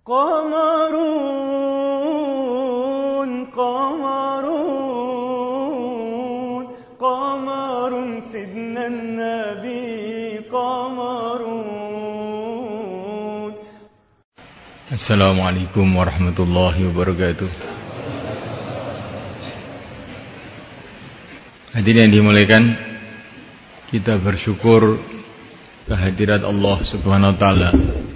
قمرون قمرون قمر سيدنا النبي قمرون. Assalamualaikum warahmatullahi wabarakatuh. Hadirin yang dimuliakan, kita bersyukur kehadirat Allah Subhanahu wa taala.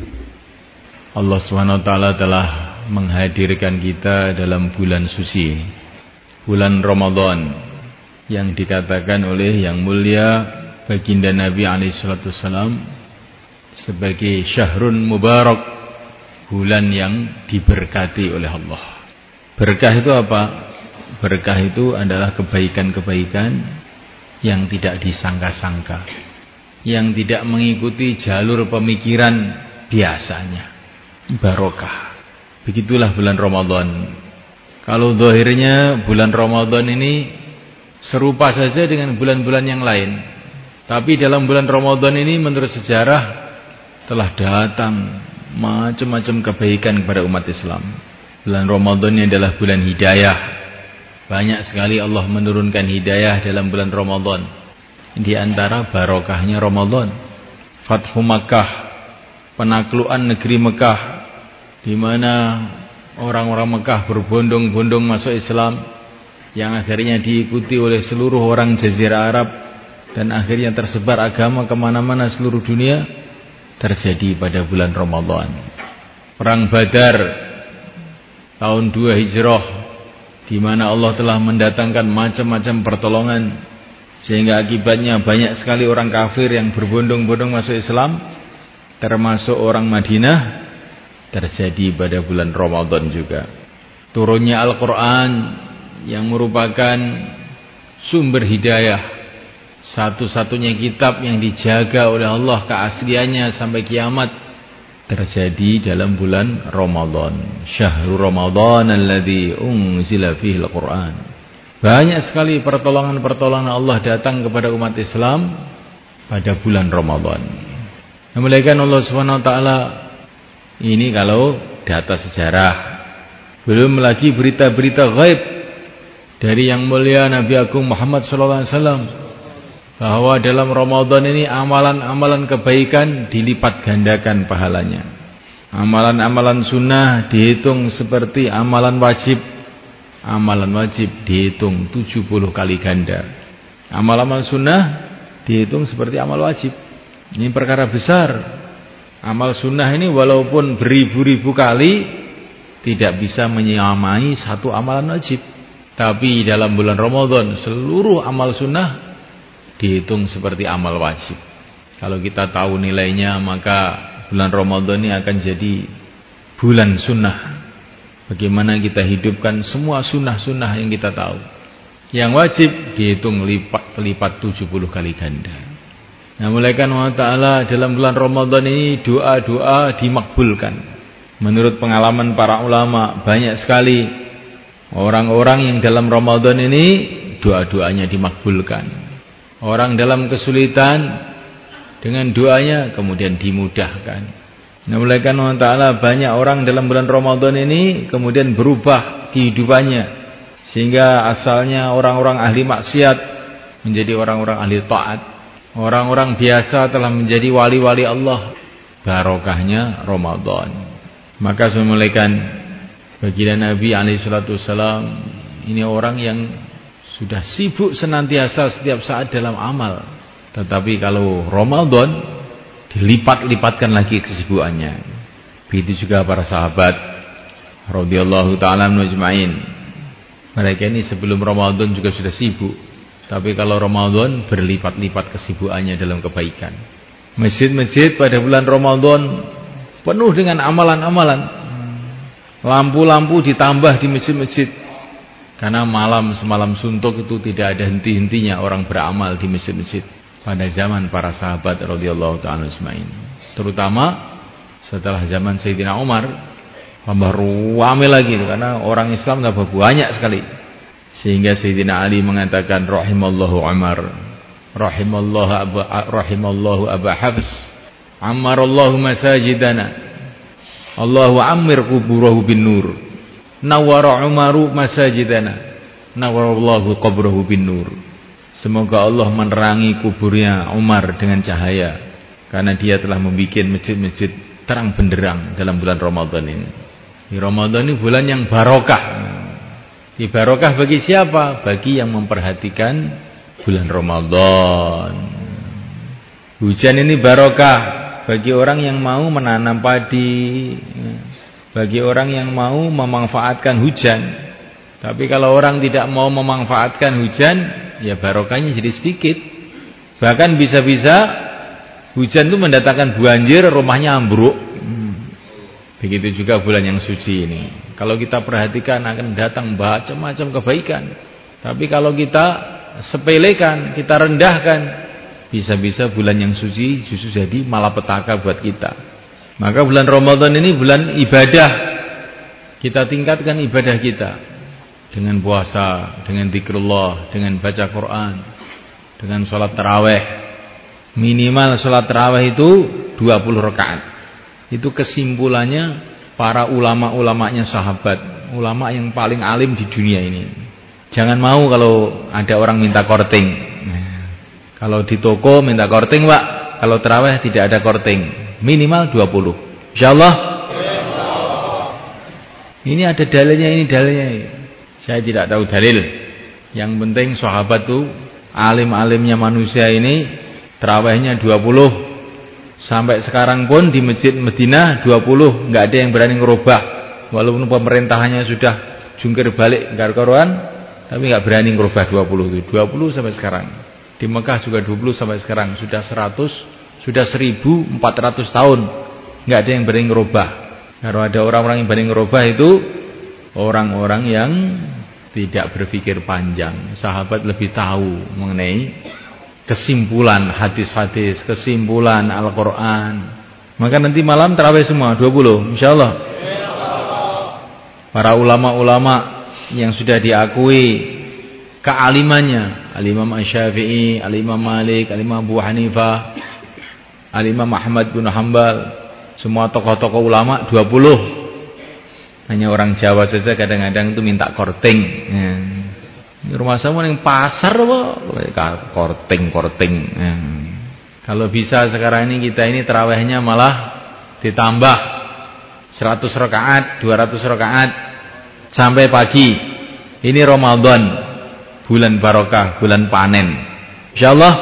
Allah Subhanahu wa taala telah menghadirkan kita dalam bulan suci, bulan Ramadan, yang dikatakan oleh yang mulia baginda Nabi alaihi salatu wasallam sebagai syahrun mubarak, bulan yang diberkati oleh Allah. Berkah itu apa? Berkah itu adalah kebaikan-kebaikan yang tidak disangka-sangka, yang tidak mengikuti jalur pemikiran biasanya. Barokah. Begitulah bulan Ramadan. Kalau zahirnya bulan Ramadan ini serupa saja dengan bulan-bulan yang lain, tapi dalam bulan Ramadan ini menurut sejarah telah datang macam-macam kebaikan kepada umat Islam. Bulan Ramadan ini adalah bulan hidayah. Banyak sekali Allah menurunkan hidayah dalam bulan Ramadan. Di antara barokahnya Ramadan, Fathu Makkah, penaklukan negeri Mekah, di mana orang-orang Mekah berbondong-bondong masuk Islam, yang akhirnya diikuti oleh seluruh orang Jazirah Arab, dan akhirnya tersebar agama kemana-mana seluruh dunia, terjadi pada bulan Ramadan. Perang Badar tahun 2 Hijrah, di mana Allah telah mendatangkan macam-macam pertolongan, sehingga akibatnya banyak sekali orang kafir yang berbondong-bondong masuk Islam, termasuk orang Madinah, terjadi pada bulan Ramadan juga. Turunnya Al-Quran yang merupakan sumber hidayah, satu-satunya kitab yang dijaga oleh Allah keasliannya sampai kiamat, terjadi dalam bulan Ramadan. Syahrul Ramadan alladzi unzila fihi al-Quran. Banyak sekali pertolongan-pertolongan Allah datang kepada umat Islam pada bulan Ramadan. Memuliakan Allah Subhanahu wa taala. Ini kalau data sejarah. Belum lagi berita-berita gaib dari yang mulia Nabi Agung Muhammad sallallahu alaihi wasallam, bahwa dalam Ramadan ini amalan-amalan kebaikan dilipat gandakan pahalanya. Amalan-amalan sunnah dihitung seperti amalan wajib. Amalan wajib dihitung 70 kali ganda. Amalan sunnah dihitung seperti amal wajib. Ini perkara besar. Amal sunnah ini walaupun beribu-ribu kali tidak bisa menyamai satu amalan wajib. Tapi dalam bulan Ramadan seluruh amal sunnah dihitung seperti amal wajib. Kalau kita tahu nilainya, maka bulan Ramadan ini akan jadi bulan sunnah. Bagaimana kita hidupkan semua sunnah-sunnah yang kita tahu. Yang wajib dihitung lipat 70 kali ganda. Nah, mulaikan Allah Ta'ala dalam bulan Ramadan ini doa-doa dimakbulkan. Menurut pengalaman para ulama, banyak sekali orang-orang yang dalam Ramadan ini doa-doanya dimakbulkan. Orang dalam kesulitan dengan doanya kemudian dimudahkan. Nah, mulaikan Allah Ta'ala, banyak orang dalam bulan Ramadan ini kemudian berubah kehidupannya, sehingga asalnya orang-orang ahli maksiat menjadi orang-orang ahli taat. Orang-orang biasa telah menjadi wali-wali Allah. Barokahnya Ramadan. Maka semulaikan baginda Nabi alaihi salatu wasallam ini orang yang sudah sibuk senantiasa setiap saat dalam amal. Tetapi kalau Ramadan dilipat-lipatkan lagi kesibukannya. Begitu juga para sahabat radhiyallahu ta'ala anhum ajma'in. Mereka ini sebelum Ramadan juga sudah sibuk. Tapi kalau Ramadan berlipat-lipat kesibukannya dalam kebaikan. Masjid-masjid pada bulan Ramadan penuh dengan amalan-amalan. Lampu-lampu ditambah di masjid-masjid. Karena malam semalam suntuk itu tidak ada henti-hentinya orang beramal di masjid-masjid. Pada zaman para sahabat radhiyallahu ta'ala ajma'in. Terutama setelah zaman Sayyidina Umar, tambah ramai lagi karena orang Islam tambah banyak sekali. Sehingga Sayyidina Ali mengatakan rahimallahu Umar, rahimallahu Aba Hafs, ammarallahu masajidana. Allahu ammir kuburahu bin nur. Nawwara Umaru masajidana. Nawwarallahu qabrahu bin nur. Semoga Allah menerangi kuburnya Umar dengan cahaya, karena dia telah membuat masjid-masjid terang benderang dalam bulan Ramadan ini. Di Ramadan ini bulan yang barokah. Di barokah bagi siapa? Bagi yang memperhatikan bulan Ramadan. Hujan ini barokah bagi orang yang mau menanam padi, bagi orang yang mau memanfaatkan hujan. Tapi kalau orang tidak mau memanfaatkan hujan, ya barokahnya jadi sedikit. Bahkan bisa-bisa hujan itu mendatangkan banjir, rumahnya ambruk. Begitu juga bulan yang suci ini. Kalau kita perhatikan akan datang macam-macam kebaikan. Tapi kalau kita sepelekan, kita rendahkan, bisa-bisa bulan yang suci justru jadi malapetaka buat kita. Maka bulan Ramadan ini bulan ibadah. Kita tingkatkan ibadah kita dengan puasa, dengan zikrullah, dengan baca Quran, dengan sholat taraweh. Minimal sholat taraweh itu 20 rakaat. Itu kesimpulannya para ulama-ulamanya sahabat, ulama yang paling alim di dunia ini. Jangan mau kalau ada orang minta korting. Kalau di toko minta korting, Pak. Kalau taraweh tidak ada korting, minimal 20. Insyaallah. Ini ada dalilnya, ini dalilnya. Saya tidak tahu dalil. Yang penting sahabat tuh alim-alimnya manusia ini tarawehnya 20. Sampai sekarang pun di Masjid Madinah 20, enggak ada yang berani ngerubah. Walaupun pemerintahannya sudah jungkir balik karuan, tapi enggak berani ngerubah 20 itu. 20 sampai sekarang. Di Mekah juga 20 sampai sekarang, sudah 100, sudah 1400 tahun. Enggak ada yang berani ngerubah. Kalau ada orang-orang yang berani ngerubah itu orang-orang yang tidak berpikir panjang. Sahabat lebih tahu mengenai kesimpulan hadis-hadis, kesimpulan Al-Quran. Maka nanti malam tarawih semua 20, insyaallah. Para ulama-ulama yang sudah diakui kealimannya, Al-Imam Asy-Syafi'i, Al-Imam Malik, Al-Imam Abu Hanifah, Al-Imam Ahmad bin Hanbal, semua tokoh-tokoh ulama 20. Hanya orang Jawa saja kadang-kadang itu minta korting. Di rumah saya yang pasar korting. Kalau bisa sekarang ini kita ini tarawihnya malah ditambah 100 rakaat, 200 rakaat sampai pagi. Ini Ramadan, bulan barokah, bulan panen. Insyaallah.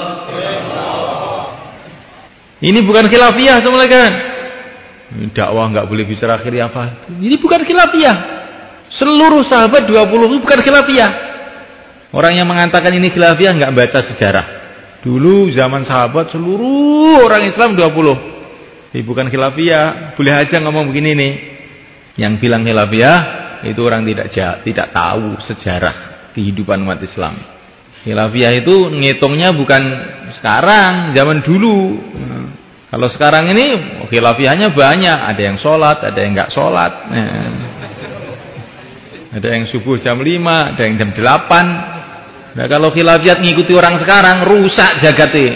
Ini bukan khilafiyah, teman-teman. Dakwah enggak boleh bicara khilafah. Ini bukan khilafiyah. Seluruh sahabat 20 itu bukan khilafiyah. Orang yang mengatakan ini khilafiyah enggak baca sejarah. Dulu zaman sahabat seluruh orang Islam 20. Ini bukan khilafiyah. Boleh aja ngomong begini nih. Yang bilang khilafiyah itu orang tidak tahu sejarah kehidupan umat Islam. Khilafiyah itu ngitungnya bukan sekarang, zaman dulu. Kalau sekarang ini khilafiyahnya banyak. Ada yang sholat, ada yang enggak sholat. Ada yang subuh jam 5, ada yang jam 8. Nah, kalau khilafiyat ngikuti orang sekarang, rusak jagatnya.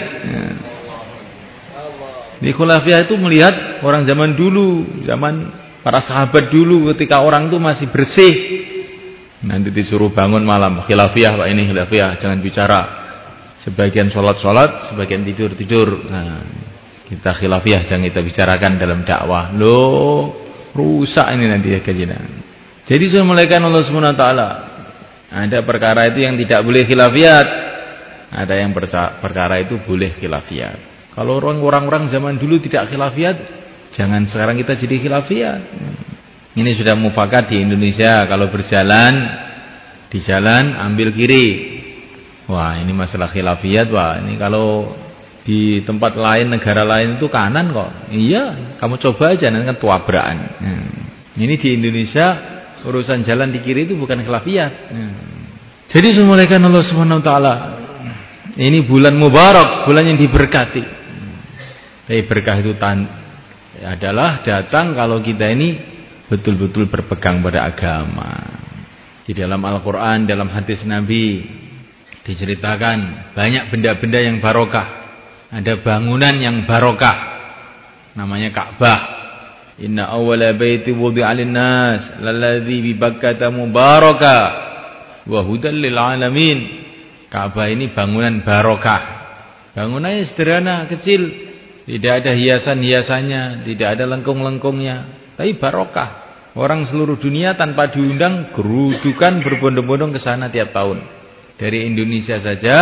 Di khilafiyah itu melihat orang zaman dulu, zaman para sahabat dulu, ketika orang itu masih bersih. Nanti disuruh bangun malam, khilafiyah Pak, ini khilafiyah, jangan bicara. Sebagian sholat-sholat, sebagian tidur-tidur. Nah, kita khilafiyah jangan kita bicarakan dalam dakwah. Loh, rusak ini nanti ya kajian. Jadi sudah mulaikan Allah SWT. Ada perkara itu yang tidak boleh khilafiyat, ada yang perkara itu boleh khilafiyat. Kalau orang-orang zaman dulu tidak khilafiyat, jangan sekarang kita jadi khilafiyat. Ini sudah mufakat di Indonesia. Kalau berjalan di jalan ambil kiri. Wah, ini masalah khilafiyat. Wah, ini kalau di tempat lain, negara lain itu kanan kok. Iya, kamu coba aja nanti kan tuabrakan. Ini di Indonesia urusan jalan di kiri itu bukan khilafiyat. Jadi semuanya Allah Subhanahu wa taala. Ini bulan mubarak, bulan yang diberkati. Tapi berkah itu adalah datang kalau kita ini betul-betul berpegang pada agama. Di dalam Al-Qur'an, dalam hadis Nabi diceritakan banyak benda-benda yang barokah. Ada bangunan yang barokah, namanya Ka'bah. Inna awwala baiti wudi'a lin-nas lalladzi bi Bakkah mubaraka wa hudan lil alamin. Ka'bah ini bangunan barokah. Bangunannya sederhana, kecil, tidak ada hiasan-hiasannya, tidak ada lengkung-lengkungnya, tapi barokah. Orang seluruh dunia tanpa diundang gerudukan berbondong-bondong ke sana tiap tahun. Dari Indonesia saja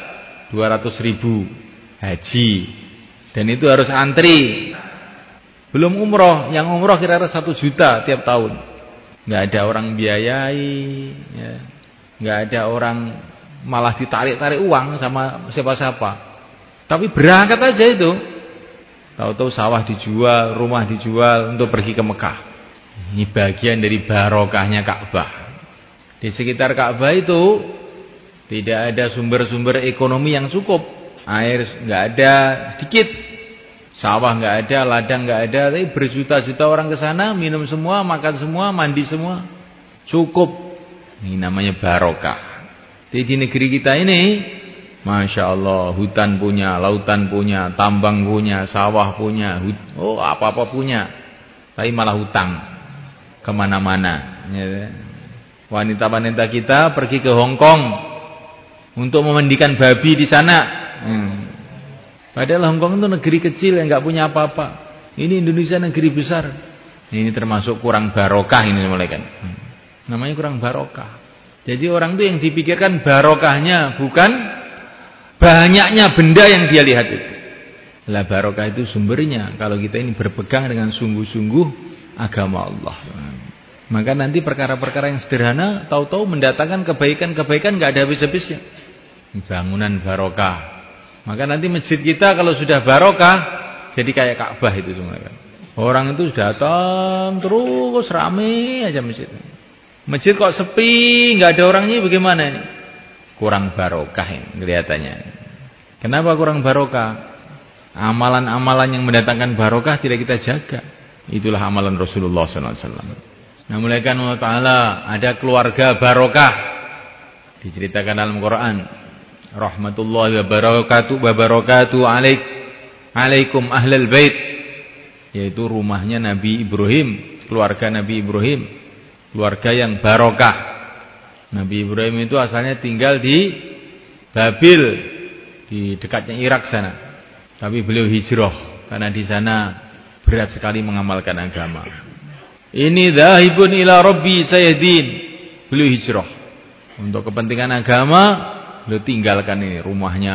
200.000 haji. Dan itu harus antri. Belum umroh, yang umroh kira-kira 1 juta tiap tahun. Nggak ada orang biayai, ya. Nggak ada orang malah ditarik-tarik uang sama siapa-siapa. Tapi berangkat aja itu. Tahu-tahu sawah dijual, rumah dijual untuk pergi ke Mekah. Ini bagian dari barokahnya Ka'bah. Di sekitar Ka'bah itu tidak ada sumber-sumber ekonomi yang cukup. Air nggak ada, sedikit. Sawah nggak ada, ladang nggak ada, tapi berjuta-juta orang ke sana, minum semua, makan semua, mandi semua, cukup. Ini namanya barokah. Di negeri kita ini, masya Allah, hutan punya, lautan punya, tambang punya, sawah punya, apa-apa punya, tapi malah hutang kemana-mana. Wanita-wanita kita pergi ke Hong Kong untuk memandikan babi di sana. Padahal Hong Kong itu negeri kecil yang nggak punya apa-apa. Ini Indonesia negeri besar. Ini termasuk kurang barokah ini mulai kan. Namanya kurang barokah. Jadi orang itu yang dipikirkan barokahnya bukan banyaknya benda yang dia lihat itu. Lah barokah itu sumbernya kalau kita ini berpegang dengan sungguh-sungguh agama Allah. Maka nanti perkara-perkara yang sederhana tahu-tahu mendatangkan kebaikan-kebaikan nggak ada habis-habisnya. Bangunan barokah. Maka nanti masjid kita kalau sudah barokah jadi kayak Ka'bah itu semua kan. Orang itu datang terus rame aja masjid. Masjid kok sepi, nggak ada orangnya bagaimana ini? Kurang barokah ini kelihatannya. Kenapa kurang barokah? Amalan-amalan yang mendatangkan barokah tidak kita jaga. Itulah amalan Rasulullah SAW. Nah, mulai kan Allah Ta'ala ada keluarga barokah. Diceritakan dalam Quran. Rahmatullahi wa barakatuh alaikum ahlal bait. Yaitu rumahnya Nabi Ibrahim, keluarga Nabi Ibrahim. Keluarga yang barokah. Nabi Ibrahim itu asalnya tinggal di Babil, di dekatnya Irak sana. Tapi beliau hijrah karena di sana berat sekali mengamalkan agama. Ini dhahibun ila rabbi sayyidin. Beliau hijrah untuk kepentingan agama. Beliau tinggalkan ini rumahnya,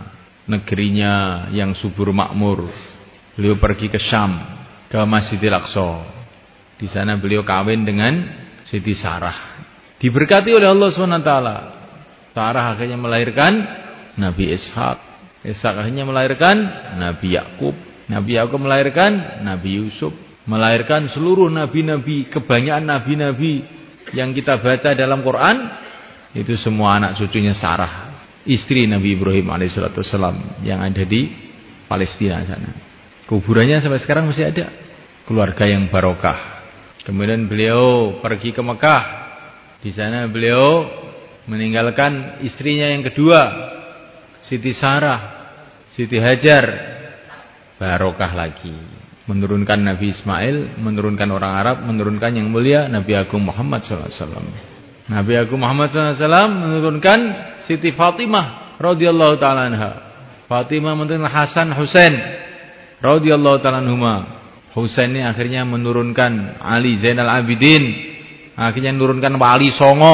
negerinya yang subur makmur. Beliau pergi ke Syam, ke Masjidil Aqsa. Di sana beliau kawin dengan Siti Sarah. Diberkati oleh Allah SWT. Sarah akhirnya melahirkan Nabi Ishak. Ishak akhirnya melahirkan Nabi Yakub. Nabi Yakub melahirkan Nabi Yusuf. Melahirkan seluruh nabi-nabi, kebanyakan nabi-nabi yang kita baca dalam Quran. Itu semua anak cucunya Sarah, istri Nabi Ibrahim alaihissalam yang ada di Palestina sana. Kuburannya sampai sekarang masih ada. Keluarga yang barokah. Kemudian beliau pergi ke Mekah. Di sana beliau meninggalkan istrinya yang kedua, Siti Sarah, Siti Hajar. Barokah lagi. Menurunkan Nabi Ismail, menurunkan orang Arab, menurunkan yang mulia Nabi Agung Muhammad SAW. Nabi Agung Muhammad SAW menurunkan Siti Fatimah radhiyallahu ta'ala anha. Fatimah menurunkan Hasan Husain radhiyallahu ta'ala anhuma. Husain ini akhirnya menurunkan Ali Zainal Abidin. Akhirnya menurunkan Wali Songo.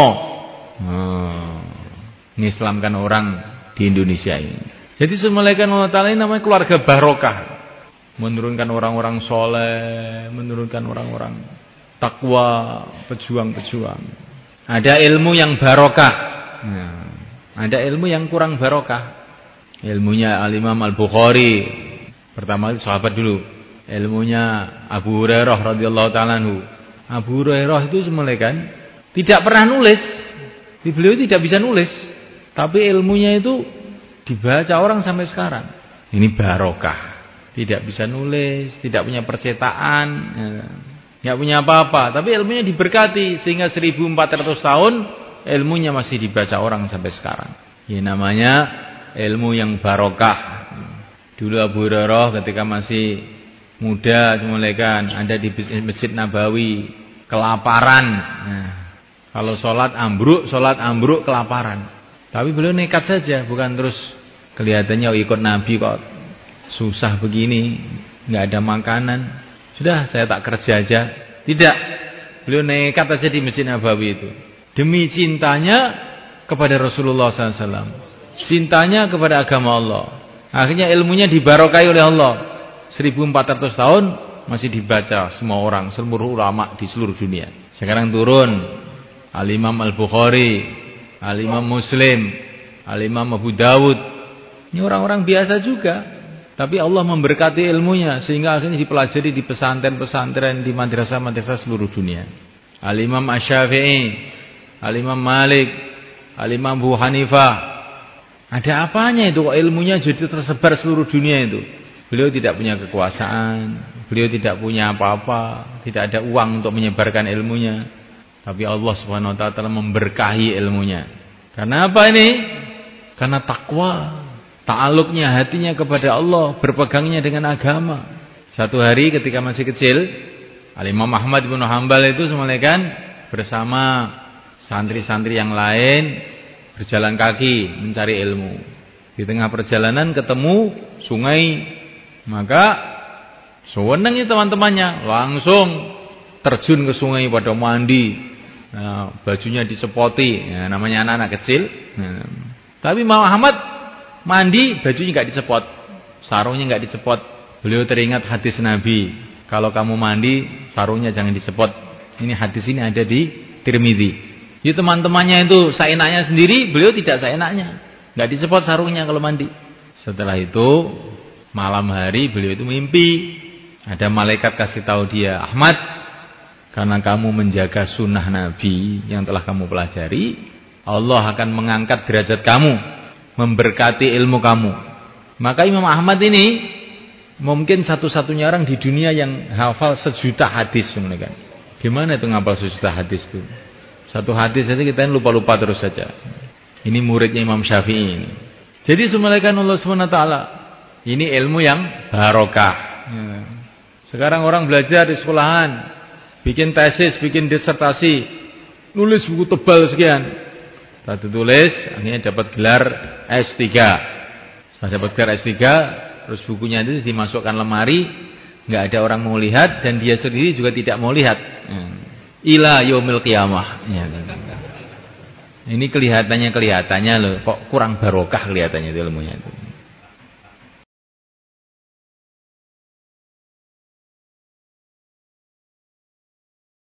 Mengislamkan orang di Indonesia ini. Jadi semulaikan Allah Ta'ala ini namanya keluarga barokah. Menurunkan orang-orang soleh, menurunkan orang-orang takwa, pejuang-pejuang. Ada ilmu yang barokah. Ada ilmu yang kurang barokah. Ilmunya Al-Imam Al-Bukhari. Pertama itu sahabat dulu. Ilmunya Abu Hurairah radhiyallahu ta'ala anhu. Abu Hurairah itu semulaikan tidak pernah nulis. Beliau tidak bisa nulis. Tapi ilmunya itu dibaca orang sampai sekarang. Ini barokah. Tidak bisa nulis, tidak punya percetakan, nggak punya apa-apa, tapi ilmunya diberkati sehingga 1400 tahun ilmunya masih dibaca orang sampai sekarang. Ini namanya ilmu yang barokah. Dulu Abu Hurairah ketika masih muda semulaikan ada di Masjid Nabawi kelaparan. Nah, kalau sholat ambruk kelaparan. Tapi beliau nekat saja, bukan terus kelihatannya ikut Nabi kok susah begini, nggak ada makanan. Sudah saya tak kerja aja. Tidak. Beliau nekat aja di Masjid Nabawi itu. Demi cintanya kepada Rasulullah SAW. Cintanya kepada agama Allah. Akhirnya ilmunya dibarokai oleh Allah. 1400 tahun masih dibaca semua orang, seluruh ulama di seluruh dunia. Sekarang turun Al-Imam Al-Bukhari, Al-Imam Muslim, Al-Imam Abu Dawud. Ini orang-orang biasa juga, tapi Allah memberkati ilmunya sehingga akhirnya dipelajari di pesantren-pesantren, di madrasah-madrasah seluruh dunia. Al-Imam Asy-Syafi'i, Al-Imam Malik, Al-Imam Abu Hanifah. Ada apanya itu kok ilmunya jadi tersebar seluruh dunia itu? Beliau tidak punya kekuasaan, beliau tidak punya apa-apa, tidak ada uang untuk menyebarkan ilmunya. Tapi Allah Subhanahu wa taala telah memberkahi ilmunya. Karena apa ini? Karena takwa, ta'alluqnya hatinya kepada Allah, berpegangnya dengan agama. Satu hari ketika masih kecil, Al-Imam Ahmad bin Hanbal itu semulaikan bersama santri-santri yang lain berjalan kaki mencari ilmu. Di tengah perjalanan ketemu sungai. Maka sewenangnya teman-temannya langsung terjun ke sungai pada mandi. Nah, bajunya dicepoti, ya, namanya anak-anak kecil. Nah, tapi Muhammad mandi bajunya nggak dicepot, sarungnya nggak dicepot. Beliau teringat hadis Nabi, kalau kamu mandi sarungnya jangan dicepot. Ini hadis ini ada di Tirmidzi. Jadi teman-temannya itu seenaknya sendiri, beliau tidak seenaknya, nggak dicepot sarungnya kalau mandi. Setelah itu malam hari beliau itu mimpi, ada malaikat kasih tahu dia, Ahmad, karena kamu menjaga sunnah Nabi yang telah kamu pelajari, Allah akan mengangkat derajat kamu, memberkati ilmu kamu. Maka Imam Ahmad ini mungkin satu-satunya orang di dunia yang hafal 1.000.000 hadis. Gimana itu ngapal 1.000.000 hadis itu? Satu hadis saja kita lupa-lupa terus saja. Ini muridnya Imam Syafi'i ini. Jadi semulaikan Allah SWT, ini ilmu yang barokah. Sekarang orang belajar di sekolahan, bikin tesis, bikin disertasi, nulis buku tebal sekian. Satu tulis, akhirnya dapat gelar S3. Setelah dapat gelar S3, terus bukunya itu dimasukkan lemari, nggak ada orang mau lihat, dan dia sendiri juga tidak mau lihat. Ila yaumil qiyamah. Ini kelihatannya loh, kok kurang barokah kelihatannya itu ilmunya itu.